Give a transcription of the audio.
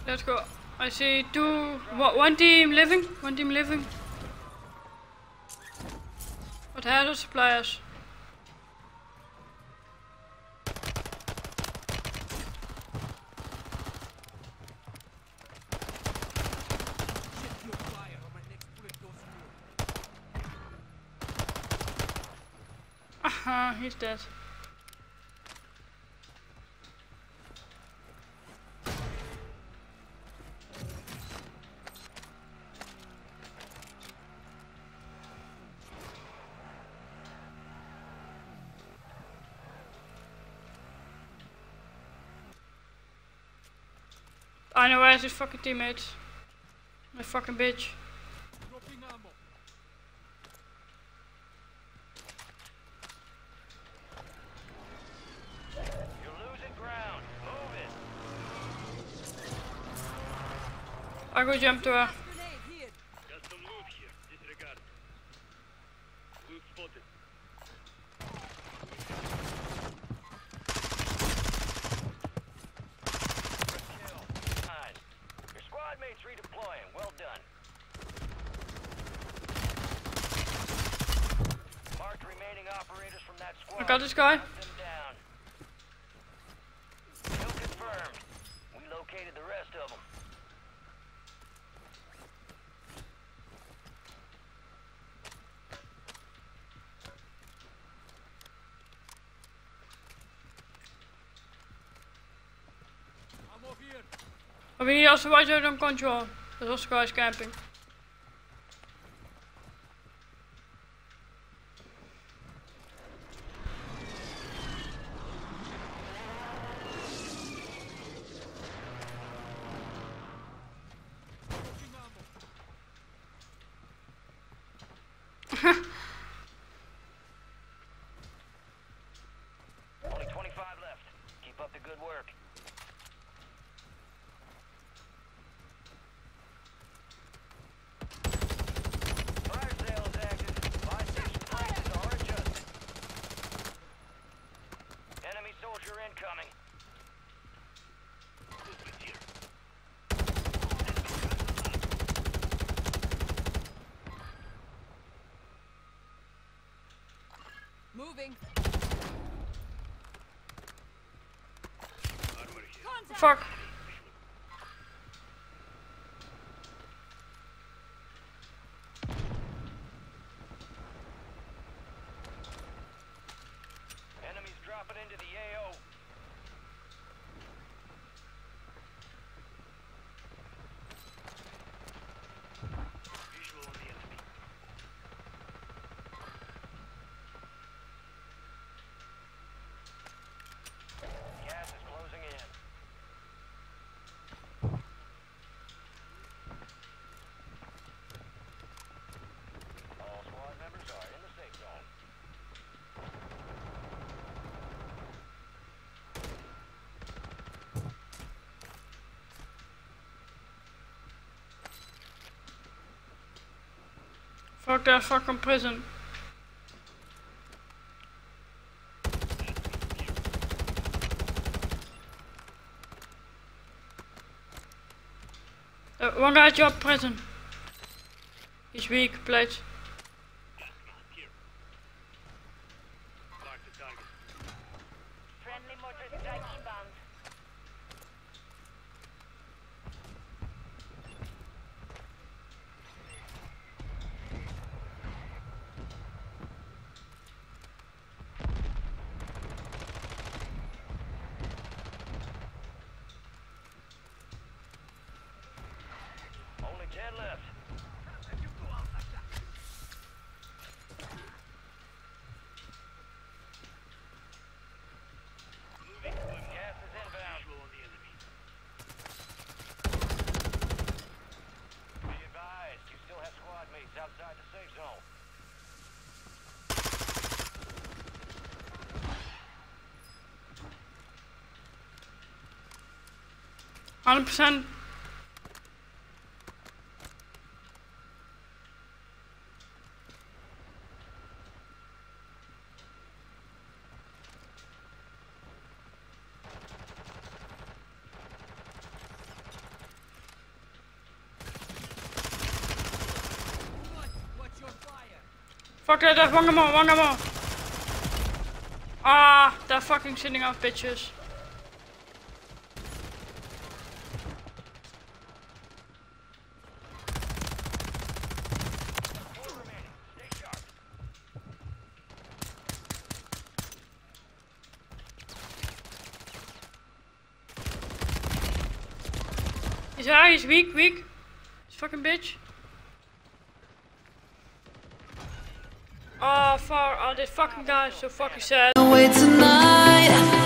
Let's go. I see one team living, one team living. What hazard suppliers? Aha, he's dead. I know where's his fucking teammates. My fucking bitch. You're losing ground. Move it. I go jump to her. Got some loot here. Disregard. Loot spotted. Kill. Fine. Your squad mates redeploying. Well done. Marked remaining operators from that squad. I got this guy. Hunt them down. Kill confirmed. We located the rest of them. Maar wie als watch out on control. There's also guys camping. Only 25 left. Keep up the good work. Fire sale is active. Buy station prices are adjusted. Enemy soldier incoming. Moving. Fuck. Enemies dropping into the AO. Visual on the enemy. Gas is closing in. All squad members are in the safe zone. Fuck that fucking prison. One guy job prison. He's weak, please. Friendly mortar strike inbound. Only 10 left. Gas is inbound. Be advised, you still have squad mates outside the safe zone. 100%. Fuck that, there's one more, one more. Ah, they're fucking sitting out bitches. He's weak, weak. This fucking bitch. Oh, this fucking guy is so fucking sad. Wait tonight.